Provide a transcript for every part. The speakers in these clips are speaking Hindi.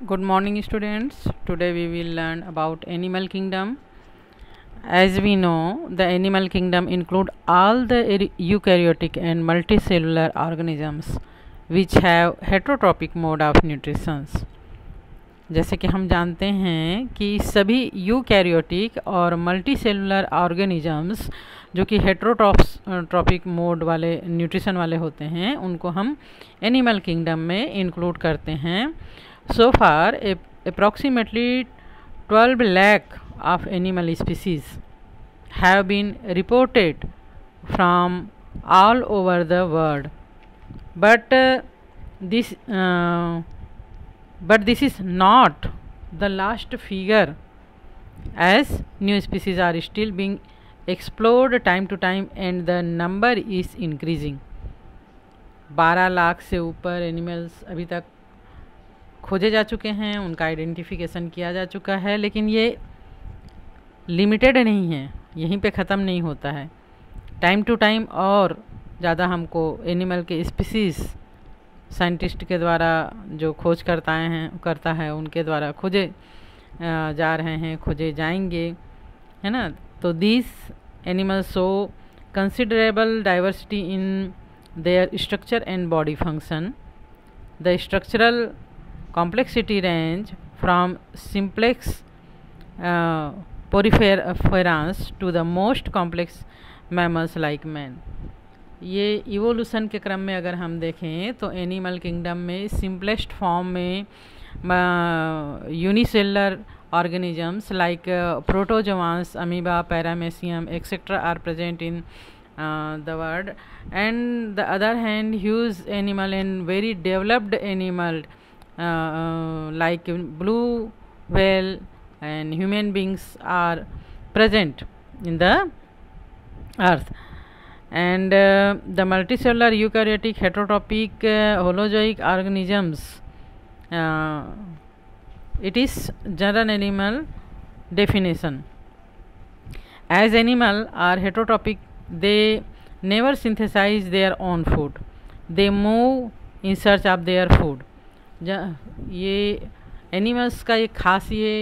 Good morning, students. Today we will learn about animal kingdom. As we know, the animal kingdom include all the eukaryotic and multicellular organisms which have heterotrophic mode of nutrition. जैसे कि हम जानते हैं कि सभी यूकैरियोटिक और मल्टीसेलुलर ऑर्गेनिजम्स जो कि हेटरोट्रॉपिक मोड वाले न्यूट्रिशन वाले होते हैं उनको हम एनिमल किंगडम में इंक्लूड करते हैं. So far, approximately 12 lakh of animal species have been reported from all over the world. But this is not the last figure, as new species are still being explored time to time and the number is increasing. 12 lakh से ऊपर एनिमल्स अभी तक खोजे जा चुके हैं, उनका आइडेंटिफिकेशन किया जा चुका है, लेकिन ये लिमिटेड नहीं है, यहीं पे ख़त्म नहीं होता है. टाइम टू टाइम और ज़्यादा हमको एनिमल के स्पीसीज़ साइंटिस्ट के द्वारा जो खोज करता है उनके द्वारा खोजे जा रहे हैं, खोजे जाएंगे, है ना. तो this animals show considerable diversity in their structure and body function. The structural complexity range from simplex poriferans to the most complex mammals like man. ये इवोल्यूशन के क्रम में अगर हम देखें तो एनिमल किंगडम में सिंपलेस्ट फॉर्म में unicellular organisms like protozoans, amoeba, paramecium, etc. are present in the world, and the other hand huge animal and very developed animal like blue whale and human beings are present in the earth. And the multicellular eukaryotic heterotrophic holozoic organisms, it is general animal definition. As animal are heterotrophic, they never synthesize their own food, they move in search of their food. ये एनिमल्स का एक खास ये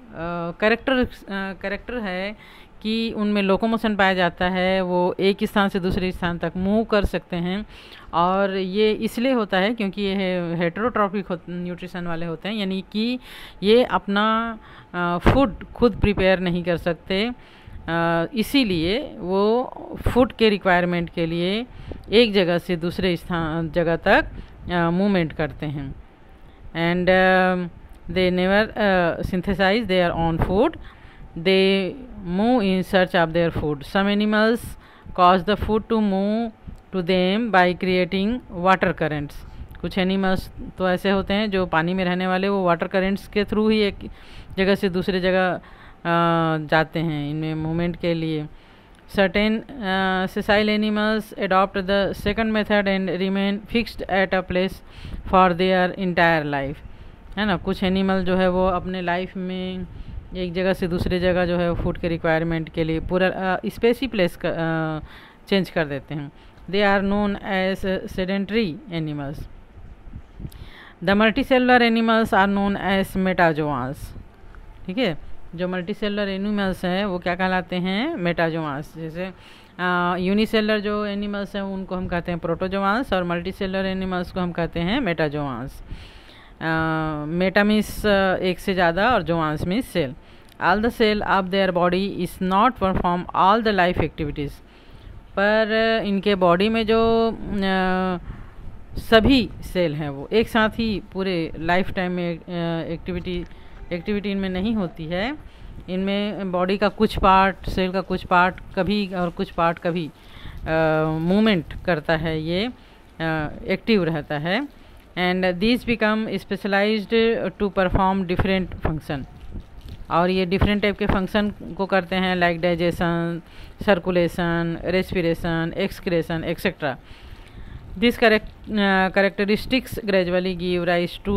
करेक्टर है कि उनमें लोकोमोशन पाया जाता है, वो एक स्थान से दूसरे स्थान तक मूव कर सकते हैं, और ये इसलिए होता है क्योंकि ये हेटेरोट्रॉपिक न्यूट्रिशन वाले होते हैं, यानी कि ये अपना फूड खुद प्रिपेयर नहीं कर सकते, इसीलिए वो फूड के रिक्वायरमेंट के लिए एक जगह से दूसरे जगह तक मूवमेंट करते हैं. And they never synthesize their own food, they move in search of their food. Some animals cause the food to move to them by creating water currents. कुछ एनिमल्स तो ऐसे होते हैं जो पानी में रहने वाले, वो वाटर करेंट्स के थ्रू ही एक जगह से दूसरे जगह जाते हैं इनमें मूवमेंट के लिए. Certain sessile animals adopt the second method and remain fixed at a place for their entire life, है ना. कुछ एनिमल जो है वो अपने लाइफ में एक जगह से दूसरे जगह जो है फूड के रिक्वायरमेंट के लिए पूरा स्पेस ही प्लेस चेंज कर देते हैं. They are known as sedentary animals. The multicellular animals are known as metazoans. ठीक है, जो मल्टीसेलुलर एनिमल्स हैं वो क्या कहलाते हैं? मेटाजोआंस. जैसे यूनिसेलुलर जो एनिमल्स हैं उनको हम कहते हैं प्रोटोजोआंस, और मल्टीसेलुलर एनिमल्स को हम कहते हैं मेटाजोआंस. मेटा मीन्स एक से ज़्यादा और zoans means cell. All the cell of their body is not perform all the life activities. पर इनके बॉडी में जो सभी सेल हैं वो एक साथ ही पूरे लाइफ टाइम में एक्टिविटी इनमें नहीं होती है. इनमें बॉडी का कुछ पार्ट, सेल का कुछ पार्ट कभी और कुछ पार्ट कभी मूवमेंट करता है, ये एक्टिव रहता है. And this become specialized to perform different function. और ये डिफरेंट टाइप के फंक्शन को करते हैं, like digestion, circulation, respiration, excretion, etcetera. This characteristics gradually give rise to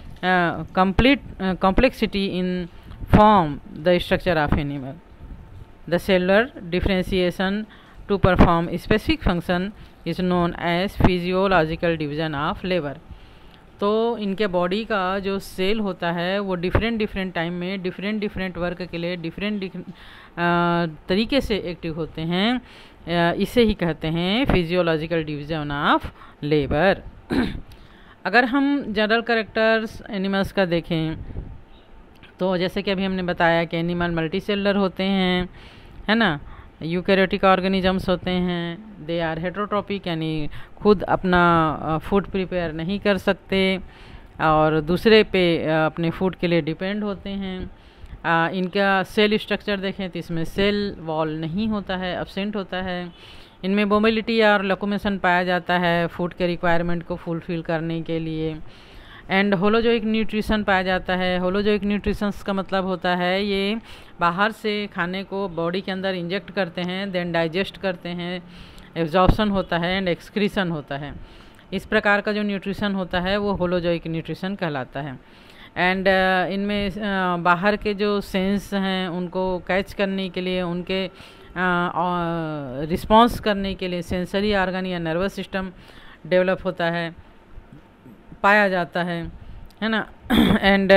complexity in form the structure of animal. The cellular differentiation to perform specific function is known as physiological division of labor. तो इनके बॉडी का जो सेल होता है वो डिफरेंट डिफरेंट टाइम में डिफरेंट डिफरेंट वर्क के लिए डिफरेंट तरीके से एक्टिव होते हैं। इसे ही कहते हैं फिजियोलॉजिकल डिवीजन ऑफ लेबर। अगर हम जनरल कैरेक्टर्स एनिमल्स का देखें तो जैसे कि अभी हमने बताया कि एनिमल मल्टीसेलुलर होते हैं, है ना, यूकैरियोटिक ऑर्गेनिजम्स होते हैं, दे आर हेटेरोट्रॉपिक यानी खुद अपना फूड प्रिपेयर नहीं कर सकते और दूसरे पे अपने फूड के लिए डिपेंड होते हैं। इनका सेल स्ट्रक्चर देखें तो इसमें सेल वॉल नहीं होता है, एब्सेंट होता है। इनमें मोबिलिटी और लोकोमोशन पाया जाता है फूड के रिक्वायरमेंट को फुलफिल करने के लिए। एंड होलोजोइक न्यूट्रिशन पाया जाता है। होलोजोइक न्यूट्रिशंस का मतलब होता है ये बाहर से खाने को बॉडी के अंदर इंजेक्ट करते हैं, देन डाइजेस्ट करते हैं, एब्जॉर्प्शन होता है एंड एक्सक्रीशन होता है। इस प्रकार का जो न्यूट्रिशन होता है वो होलोजोइक न्यूट्रिशन कहलाता है। एंड इनमें बाहर के जो सेंस हैं उनको कैच करने के लिए, उनके रिस्पॉन्स करने के लिए सेंसरी ऑर्गन या नर्वस सिस्टम डेवलप होता है, पाया जाता है ना। एंड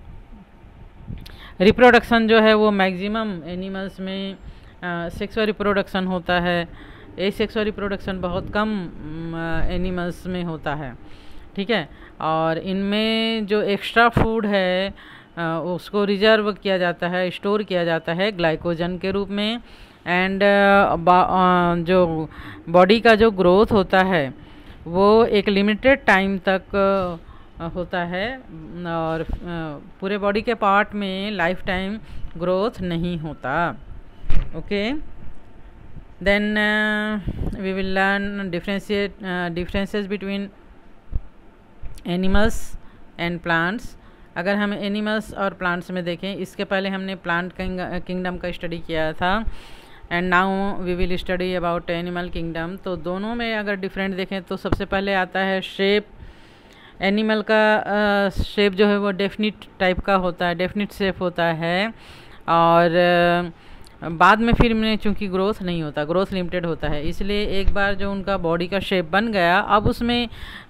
रिप्रोडक्शन जो है वो मैक्सिमम एनिमल्स में सेक्सुअल रिप्रोडक्शन होता है। एसेक्सुअल रिप्रोडक्शन बहुत कम एनिमल्स में होता है, ठीक है। और इनमें जो एक्स्ट्रा फूड है उसको रिजर्व किया जाता है, स्टोर किया जाता है ग्लाइकोजन के रूप में। एंड जो बॉडी का जो ग्रोथ होता है वो एक लिमिटेड टाइम तक होता है और पूरे बॉडी के पार्ट में लाइफ टाइम ग्रोथ नहीं होता। Okay, then we will learn differences between animals and plants. अगर हम एनिमल्स और प्लांट्स में देखें, इसके पहले हमने प्लांट किंगडम का स्टडी किया था and now we will study about animal kingdom. तो दोनों में अगर डिफरेंट देखें तो सबसे पहले आता है शेप। एनिमल का शेप जो है वो डेफिनिट टाइप का होता है, डेफिनिट शेप होता है और बाद में फिर में चूँकि ग्रोथ नहीं होता, ग्रोथ लिमिटेड होता है, इसलिए एक बार जो उनका बॉडी का शेप बन गया अब उसमें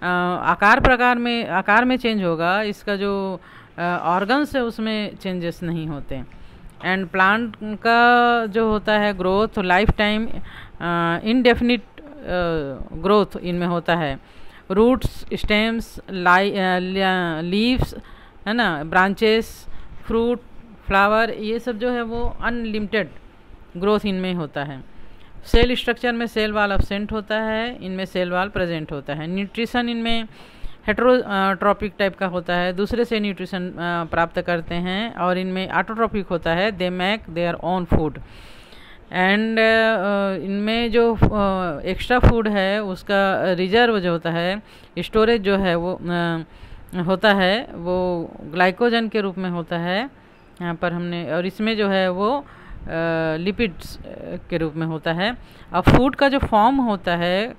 आकार में चेंज होगा, इसका जो ऑर्गन्स है उसमें चेंजेस नहीं होते। एंड प्लांट का जो होता है growth lifetime indefinite growth इनमें होता है। रूट्स, स्टेम्स, लीव्स, है ना, ब्रांचेस, फ्रूट, फ्लावर, ये सब जो है वो अनलिमिटेड ग्रोथ इनमें होता है। सेल स्ट्रक्चर में सेल वाल एब्सेंट होता है, इनमें सेल वाल प्रेजेंट होता है। न्यूट्रिशन इनमें हेटेरोट्रॉपिक टाइप का होता है, दूसरे से न्यूट्रिशन प्राप्त करते हैं। और इनमें ऑटोट्रॉपिक होता है, they make their own food. And इनमें जो एक्स्ट्रा फूड है उसका रिजर्व जो होता है, स्टोरेज जो है वो होता है वो ग्लाइकोजन के रूप में होता है यहाँ पर हमने, और इसमें जो है वो लिपिड्स के रूप में होता है। अब फूड का जो फॉर्म होता है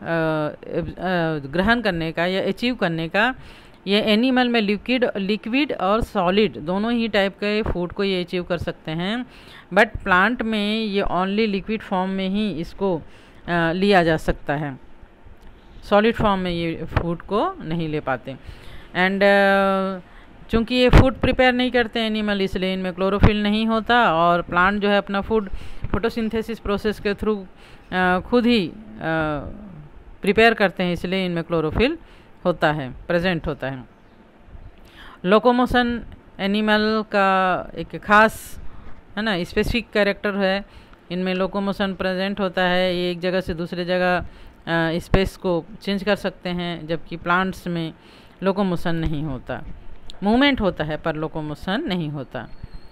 ग्रहण करने का या अचीव करने का, ये एनिमल में लिक्विड और सॉलिड दोनों ही टाइप के फूड को ये अचीव कर सकते हैं, बट प्लांट में ये ओनली लिक्विड फॉर्म में ही इसको लिया जा सकता है, सॉलिड फॉर्म में ये फूड को नहीं ले पाते। एंड चूँकि ये फूड प्रिपेयर नहीं करते एनिमल, इसलिए इनमें क्लोरोफिल नहीं होता और प्लांट जो है अपना फूड फोटोसिंथेसिस प्रोसेस के थ्रू खुद ही प्रिपेयर करते हैं, इसलिए इनमें क्लोरोफिल होता है, प्रेजेंट होता है। लोकोमोशन एनिमल का एक खास, है ना, स्पेसिफिक कैरेक्टर है, इनमें लोकोमोशन प्रेजेंट होता है, ये एक जगह से दूसरे जगह स्पेस को चेंज कर सकते हैं, जबकि प्लांट्स में लोकोमोशन नहीं होता, मूवमेंट होता है पर लोकोमोशन नहीं होता।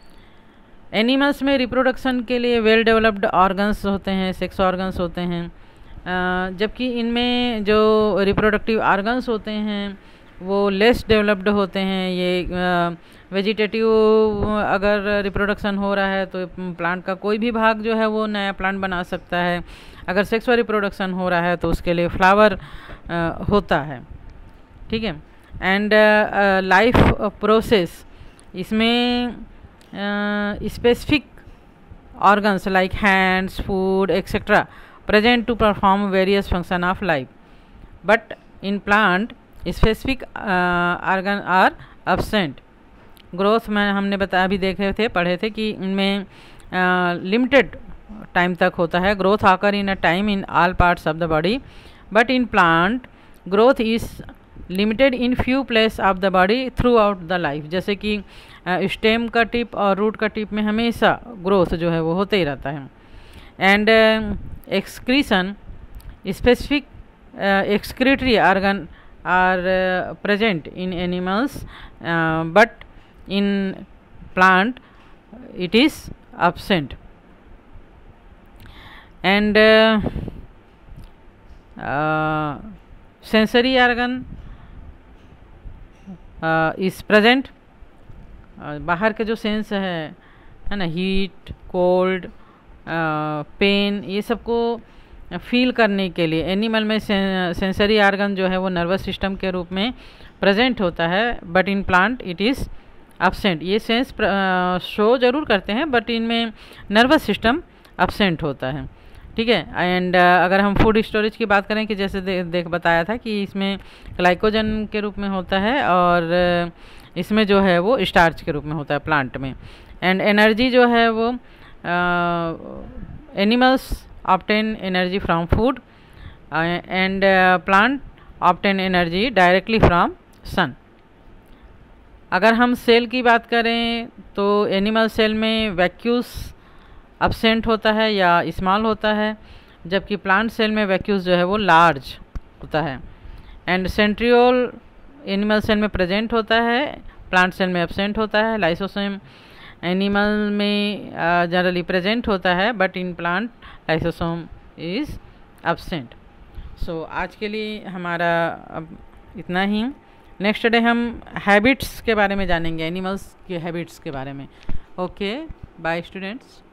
एनिमल्स में रिप्रोडक्शन के लिए वेल डेवलप्ड ऑर्गन्स होते हैं, सेक्स ऑर्गन्स होते हैं, जबकि इनमें जो रिप्रोडक्टिव ऑर्गन्स होते हैं वो लेस डेवलप्ड होते हैं। ये वेजिटेटिव अगर रिप्रोडक्शन हो रहा है तो प्लांट का कोई भी भाग जो है वो नया प्लांट बना सकता है, अगर सेक्सुअल रिप्रोडक्शन हो रहा है तो उसके लिए फ्लावर होता है, ठीक है। एंड लाइफ प्रोसेस, इसमें specific organs like hands, food etcetera present to perform various function of life, but in plant specific organ are absent. Growth में हमने अभी देखे थे, पढ़े थे कि इनमें लिमिटेड टाइम तक होता है। Growth occur in a time in all parts of the body, but in plant growth is limited in few place of the body throughout the life. जैसे कि स्टेम का टिप और रूट का टिप में हमेशा ग्रोथ जो है वो होते ही रहता है। And excretion specific excretory organ are present in animals, but in plant it is absent. And sensory organ is present. बाहर के जो सेंस है ना, हीट, कोल्ड, पेन, ये सबको फील करने के लिए एनिमल में सेंसरी ऑर्गन जो है वो नर्वस सिस्टम के रूप में प्रेजेंट होता है, but in plant it is absent. ये सेंस शो जरूर करते हैं बट इनमें नर्वस सिस्टम एब्सेंट होता है, ठीक है। एंड अगर हम फूड स्टोरेज की बात करें कि जैसे देख बताया था कि इसमें ग्लाइकोजन के रूप में होता है और इसमें जो है वो स्टार्च के रूप में होता है प्लांट में। एंड एनर्जी जो है वो animals obtain energy from food and plant obtain energy directly from sun। अगर हम सेल की बात करें तो एनिमल सेल में वैक्यूल्स एब्सेंट होता है या स्मॉल होता है, जबकि प्लांट सेल में वैक्यूल्स जो है वो लार्ज होता है। एंड सेंट्रियोल एनिमल सेल में प्रेजेंट होता है, प्लांट सेल में एब्सेंट होता है। लाइसोसोम एनिमल में जनरली प्रेजेंट होता है, but in plant lysosome is absent. So आज के लिए हमारा अब इतना ही। नेक्स्ट डे हम हैबिट्स के बारे में जानेंगे, एनिमल्स के हैबिट्स के बारे में। Okay, bye students.